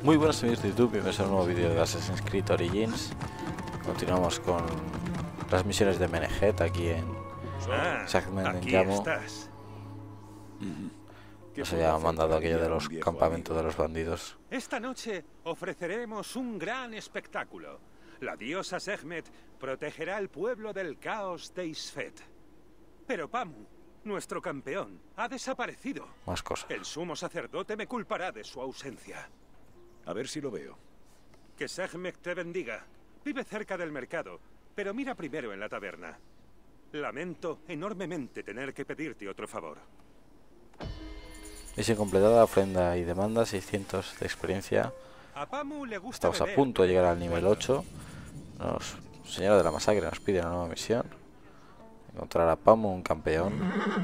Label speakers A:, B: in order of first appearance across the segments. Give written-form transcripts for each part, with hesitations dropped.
A: Muy buenas amigos de YouTube, bienvenidos a un nuevo vídeo de Assassin's Creed Origins. Continuamos con las misiones de Menehet aquí en Segment en Llamo. Nos había mandado aquello de los campamentos de los bandidos.
B: Esta noche ofreceremos un gran espectáculo. La diosa Sekhmet protegerá al pueblo del caos de Isfet. Pero Pamu, nuestro campeón, ha desaparecido.
A: Más cosas.
B: El sumo sacerdote me culpará de su ausencia.
C: A ver si lo veo.
B: Que Sekhmet te bendiga. Vive cerca del mercado, pero mira primero en la taberna. Lamento enormemente tener que pedirte otro favor.
A: Misión completada, ofrenda y demanda, 600 de experiencia.
B: A Pamu le gusta
A: Estamos a
B: beber,
A: punto de llegar al
B: pero
A: nivel
B: bueno.
A: 8. Señora de la Masacre nos pide una nueva misión. Encontrar a Pamu, un campeón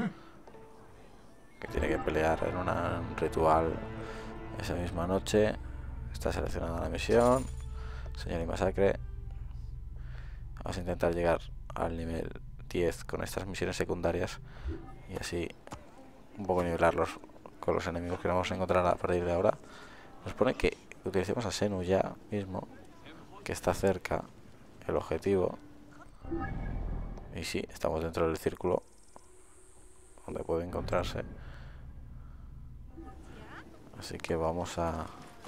A: que tiene que pelear en un ritual esa misma noche. Está seleccionada la misión. Señora y Masacre. Vamos a intentar llegar al nivel 10 con estas misiones secundarias y así un poco nivelarlos con los enemigos que vamos a encontrar a partir de ahora. Nos pone que utilicemos a Senu ya mismo, que está cerca el objetivo. Y sí, estamos dentro del círculo donde puede encontrarse. Así que vamos a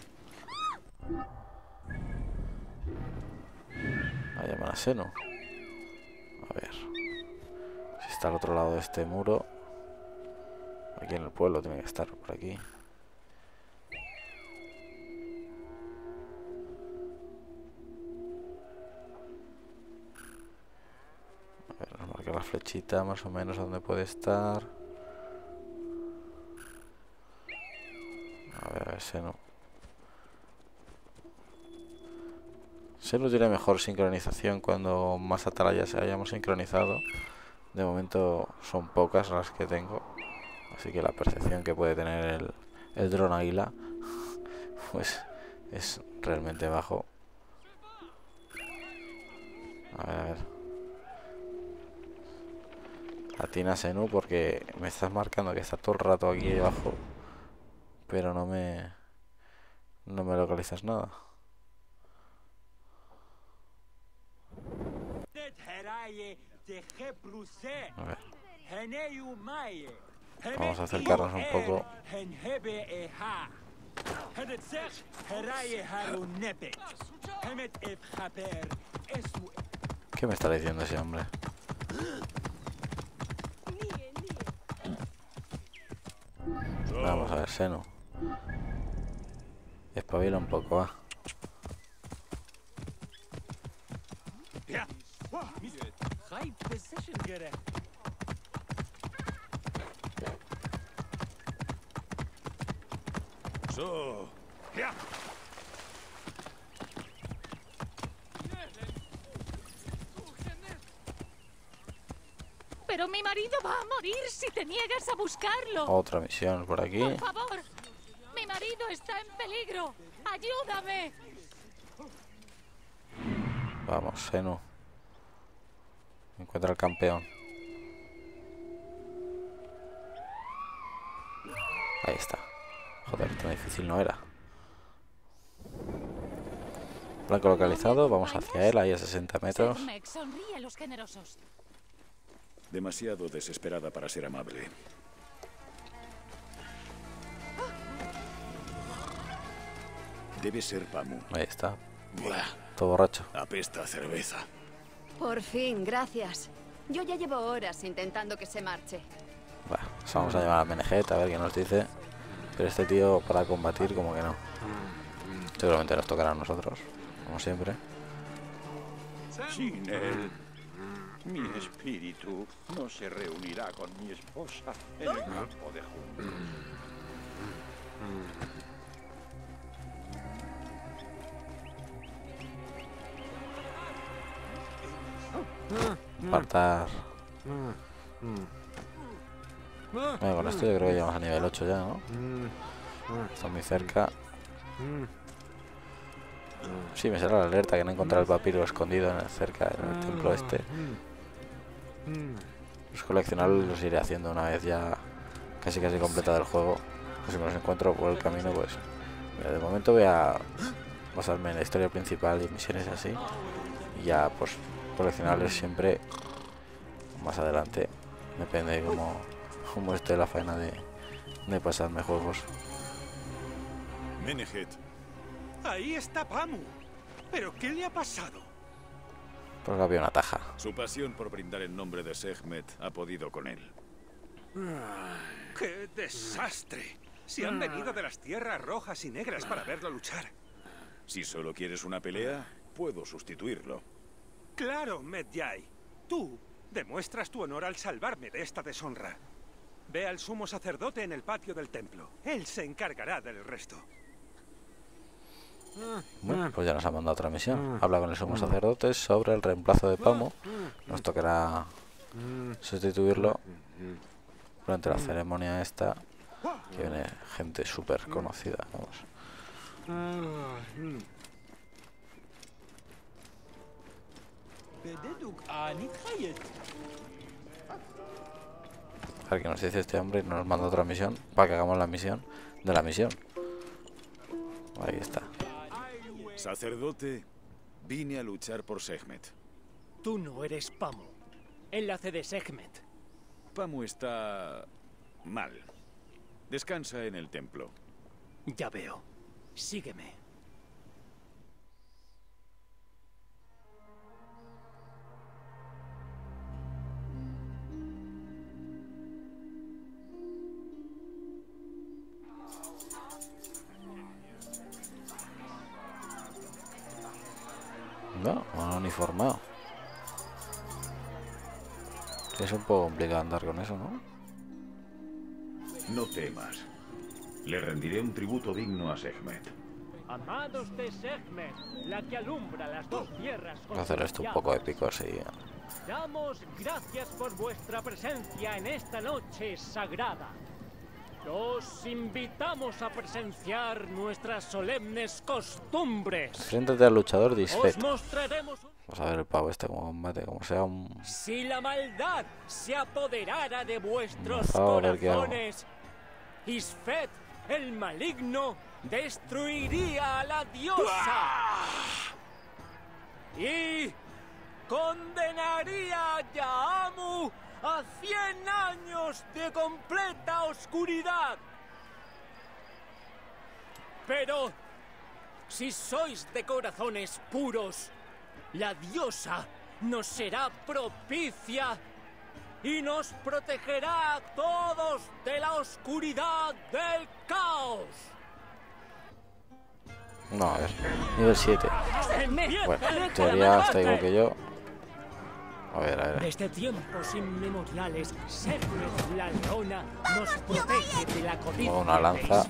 A: llamar a Senu. A ver si está al otro lado de este muro. Aquí en el pueblo tiene que estar, por aquí. A ver, nos marca la flechita más o menos a donde puede estar. A ver, Senu. Senu tiene mejor sincronización cuando más atalayas hayamos sincronizado. De momento son pocas las que tengo. Así que la percepción que puede tener el dron águila pues es realmente bajo. A ver. Atina Senu porque me estás marcando que está todo el rato aquí abajo. Pero no me localizas nada. A ver. Vamos a acercarnos un poco. ¿Qué me está diciendo ese hombre? Vamos a ver, Senu. Espabila un poco, va.
D: Pero mi marido va a morir si te niegas a buscarlo.
A: Otra misión por aquí.
D: Por favor, mi marido está en peligro. Ayúdame.
A: Vamos, Senu. Encuentra al campeón. Ahí está. Joder, tan difícil no era. Blanco localizado, vamos hacia él, ahí a 60 metros.
D: Sekhmet, sonríe a los generosos.
C: Demasiado desesperada para ser amable. Debe ser Pamu.
A: Ahí está,
C: Buah,
A: todo borracho.
C: apesta a cerveza.
E: Por fin, gracias. Yo ya llevo horas intentando que se marche.
A: Bueno, pues vamos a llamar a Menehet a ver qué nos dice. Pero este tío para combatir como que no. Seguramente nos tocará a nosotros, como siempre.
F: Sin él, mi espíritu no se reunirá con mi esposa en el campo de juntos.
A: Apartar. Bueno, con esto yo creo que llegamos a nivel 8 ya, ¿no? Está muy cerca. Sí, me sale la alerta que no he encontrado el papiro escondido cerca en el templo este. Los coleccionables los iré haciendo una vez ya casi completado el juego. Pues si me los encuentro por el camino, pues De momento voy a basarme en la historia principal y misiones así. Y ya pues coleccionarles siempre más adelante. Depende de cómo esté la faena de pasarme juegos.
C: Menehet,
B: Ahí está Pamu. ¿Pero qué le ha pasado?
A: Pues había una taja.
C: su pasión por brindar en nombre de Sekhmet ha podido con él.
B: ¡Qué desastre! Se han venido de las tierras rojas y negras para verlo luchar.
C: Si solo quieres una pelea, puedo sustituirlo.
B: Claro, Medjay. Tú demuestras tu honor al salvarme de esta deshonra. Ve al sumo sacerdote en el patio del templo. Él se encargará del resto.
A: Bueno, pues ya nos ha mandado otra misión. Habla con el sumo sacerdote sobre el reemplazo de Pamu. Nos tocará sustituirlo durante la ceremonia esta. Que viene gente súper conocida, vamos. A ver qué nos dice este hombre y nos manda otra misión para que hagamos la misión de la misión. Ahí está.
C: Sacerdote, vine a luchar por Sekhmet.
G: Tú no eres Pamu, enlace de Sekhmet.
C: Pamu está mal. Descansa en el templo.
G: Ya veo. Sígueme.
A: No, no uniformado. Es un poco complicado andar con eso, ¿no?
H: No temas. Le rendiré un tributo digno a Sekhmet.
G: Amados de Sekhmet, la que alumbra las dos tierras.
A: Voy a hacer esto un poco épico así.
G: Damos gracias por vuestra presencia en esta noche sagrada. Os invitamos a presenciar nuestras solemnes costumbres.
A: Enfréntate al luchador de Isfet.
G: Os mostraremos.
A: Vamos a ver el pavo este como combate, como sea un...
G: Si la maldad se apoderara de vuestros
A: a ver qué hago.
G: corazones, Isfet, el maligno, destruiría a la diosa. Y condenaría a Yaamu a 100 años de completa oscuridad. Pero si sois de corazones puros, la diosa nos será propicia y nos protegerá a todos de la oscuridad del caos.
A: No, a ver, nivel 7. Bueno, en teoría está igual que yo. A ver.
G: Desde tiempos inmemoriales, Sekhmet la leona nos protege de la codicia.
A: Una lanza.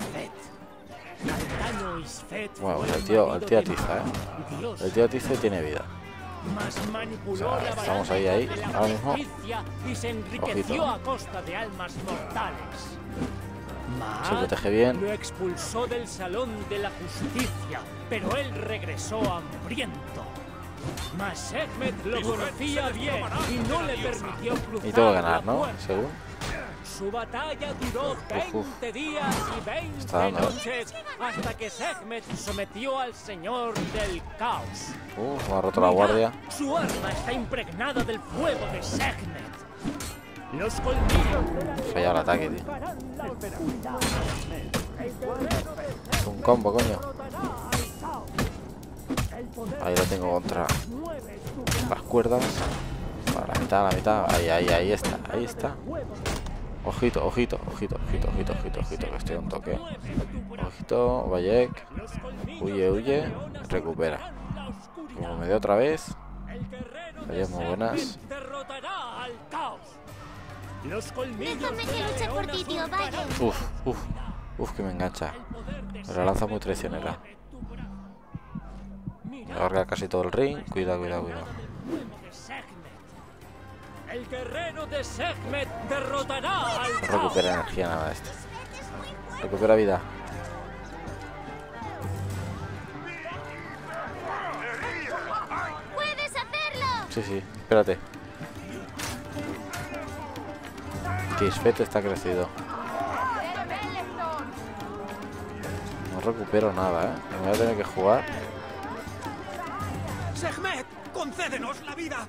A: Bueno, pues el tío atiza, ¿eh? El tío atiza tiene vida.
G: O sea,
A: estamos ahí, ahora mismo.
G: Y se enriqueció a costa de almas mortales.
A: Se protege bien.
G: Lo expulsó del salón de la justicia, pero él regresó hambriento. Mas Sekhmet lo conocía bien y no le permitió cruzar.
A: Y tengo que ganar, ¿no? Según.
G: Su batalla duró 20 días y 20 noches hasta que Sekhmet sometió al señor del caos.
A: Me ha roto la guardia.
G: Su arma está impregnada del fuego de Sekhmet. Los colmillos.
A: Falla el ataque, tío. Es un combo, coño. Ahí lo tengo contra las cuerdas. Para la mitad. Ahí está. Ojito, que estoy a un toque. Ojito, Bayek. Huye. Recupera. Como me dio otra vez. Fallas muy buenas.
D: Déjame que luche por ti, tío Bayek.
A: Uf, que me engancha. La lanza muy traicionera. Me alarga casi todo el ring. Cuidado.
G: El guerrero de Sekhmet derrotará al
A: No recupera energía nada este. Recupera vida.
D: ¡Puedes hacerlo!
A: Sí, espérate. Que Isfet está crecido. recupero nada, ¿eh? Me voy a tener que jugar.
B: ¡Sekhmet! ¡Concédenos la vida!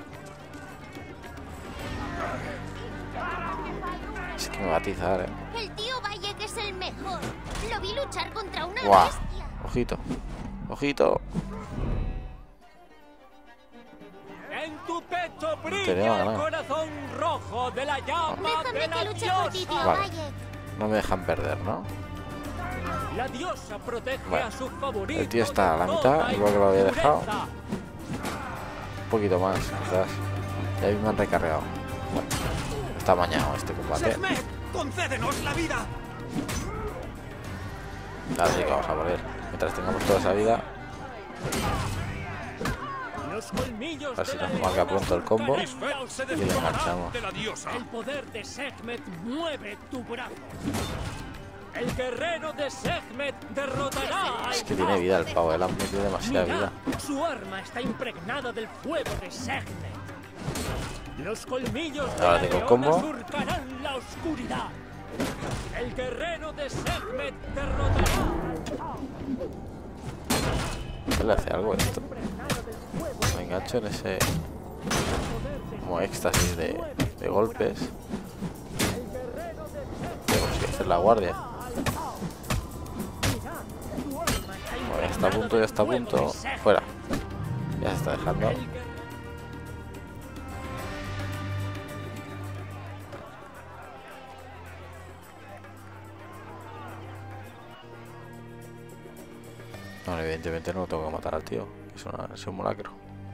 A: Es que me va a atizar, ¿eh?
I: El tío Valle, que es el mejor. Lo vi luchar contra una
A: ¡Guau!
I: bestia.
A: Ojito. Ojito.
G: En tu pecho
A: Tenía
G: brilla el
A: ganado.
G: corazón rojo de la llama de
I: Déjame
G: la
I: que luche por ti, tío
G: diosa.
A: Vale.
I: Valle.
A: No me dejan perder, ¿no?
G: La diosa protege
A: Vale.
G: a su favorito.
A: El tío está a la
G: de
A: mitad,
G: toda
A: igual que lo había dejado.
G: impureza.
A: Un poquito más, quizás. Y ahí me han recargado. Bueno, está mañado este combate.
B: ¡Sekhmet! ¡Concédenos la vida!
A: Así que vamos a morir. Mientras tengamos toda esa vida,
G: Los colmillos
A: a ver si
G: de la
A: nos marca
G: leona
A: pronto el combo
G: surcarán la
A: y le enganchamos.
B: de la diosa.
G: El poder de Sekhmet mueve tu brazo. El guerrero de Sekhmet derrotará
A: Es
G: al
A: que tiene vida el pavo, él ha metido demasiada vida.
G: Mirad, su arma está impregnada del fuego de Sekhmet. Los colmillos de
A: Ahora
G: la
A: tengo el
G: leona
A: combo.
G: surcarán la oscuridad. El guerrero de Sekhmet derrotará.
A: ¿Qué le hace algo esto? Me engancho en ese como éxtasis de golpes. Tengo que hacer la guardia. Bueno, ya está a punto, ya está a punto. Fuera. Ya se está dejando. No, evidentemente no tengo que matar al tío. Es un simulacro.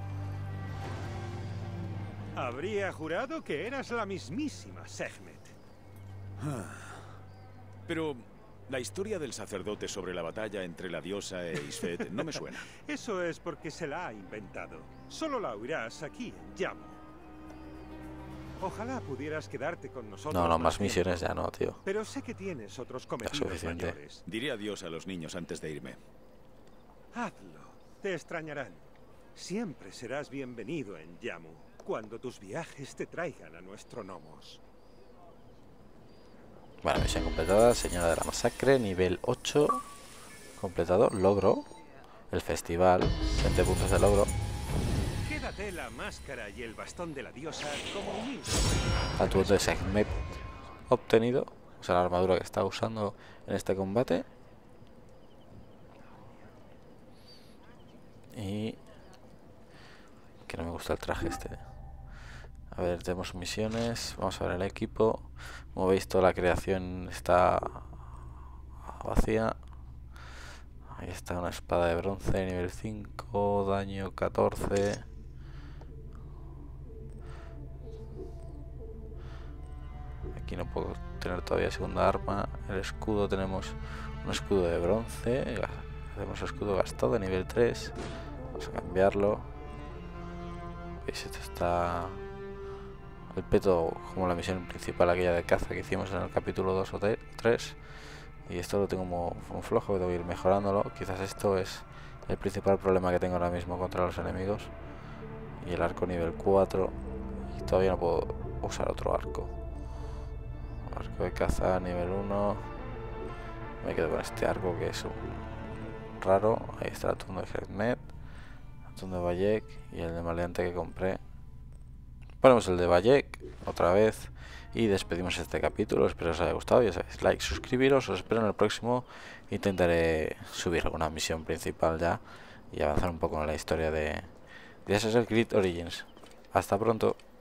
B: Habría jurado que eras la mismísima Sekhmet.
C: Pero la historia del sacerdote sobre la batalla entre la diosa e Isfet no me suena.
B: Eso es porque se la ha inventado. Solo la oirás aquí en Yamu. Ojalá pudieras quedarte con nosotros.
A: No, más
B: tiempo.
A: misiones ya no, tío.
B: Pero sé que tienes otros cometidos
A: suficiente.
B: mayores.
C: Diré adiós a los niños antes de irme.
B: Hazlo. Te extrañarán. Siempre serás bienvenido en Yamu cuando tus viajes te traigan a nuestro Nomos.
A: Bueno, misión completada, Señora de la Masacre, nivel 8. Completado, logro. El festival, 20 puntos de logro.
B: Quédate la máscara y el bastón de la diosa como humilde.
A: Atributo de Sekhmet obtenido. O sea, la armadura que está usando en este combate. Y que no me gusta el traje este. A ver, tenemos misiones. Vamos a ver el equipo. Como veis, toda la creación está vacía. Ahí está una espada de bronce, nivel 5, daño 14. Aquí no puedo tener todavía segunda arma. El escudo, tenemos un escudo de bronce. Hacemos escudo gastado, nivel 3. Vamos a cambiarlo. ¿Veis? Esto está... El peto como la misión principal, aquella de caza que hicimos en el capítulo 2 o 3. Y esto lo tengo como flojo, debo ir mejorándolo. Quizás esto es el principal problema que tengo ahora mismo contra los enemigos. Y el arco nivel 4. Y todavía no puedo usar otro arco. Arco de caza nivel 1. Me quedo con este arco que es un raro. Ahí está el atún de Sekhmet, atún de Bayek y el de maleante que compré. Ponemos el de Bayek otra vez y despedimos este capítulo. Espero os haya gustado. Ya sabéis, like, suscribiros. Os espero en el próximo. Intentaré subir alguna misión principal ya y avanzar un poco en la historia de Assassin's Creed Origins. Hasta pronto.